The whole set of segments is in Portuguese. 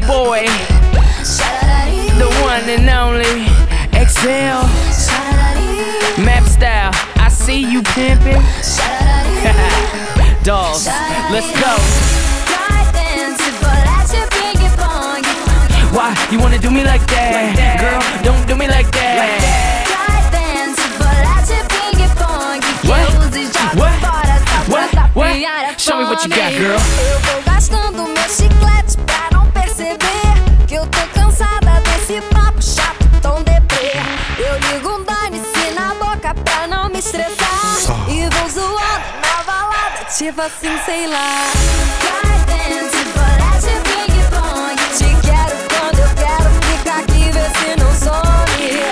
your boy, the one and only Excel Map Style. I see you pimping. Dolls, let's go. Why you wanna do me like that? Girl, don't do me like that. What? Show me what you got, girl. Eu vou gastando meus chicletes pra não perceber que eu tô cansada desse papo chato, tão deprê. Eu ligo um dane-se na boca pra não me estressar e vou zoando na balada, tipo assim, sei lá. Te quero quando eu quero, fica aqui, vê se não some.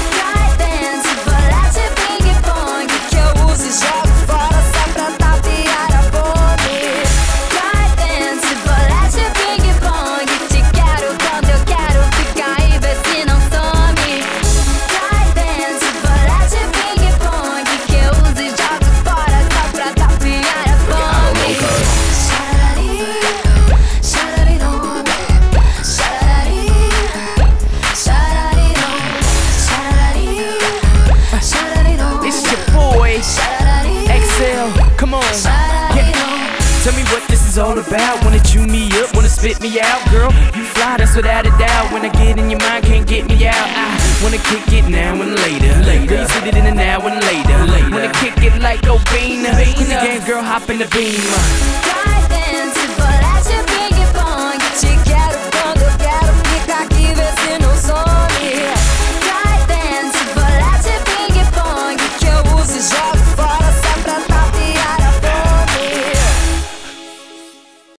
Que eu uso e jogo fora só pra tapear a fome. Te quero quando eu quero, fica aí, vê se não some. Que eu uso e jogo fora só pra tapear a fome. It's your boy, Excel. Come on, yeah. Tell me what this is all about. Wanna chew me up, wanna spit me out, girl. You fly, that's without a doubt. When I get in your mind, can't get me out. I wanna kick it now and later. Girl, you sit it in the now and later. Wanna kick it like Obina. In the game, girl, hop in the beam. Te quero